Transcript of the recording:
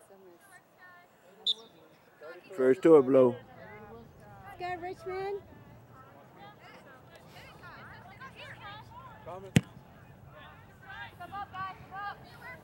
First to a blow. Let's go, Richmond. Coming. Come up, guys, come up.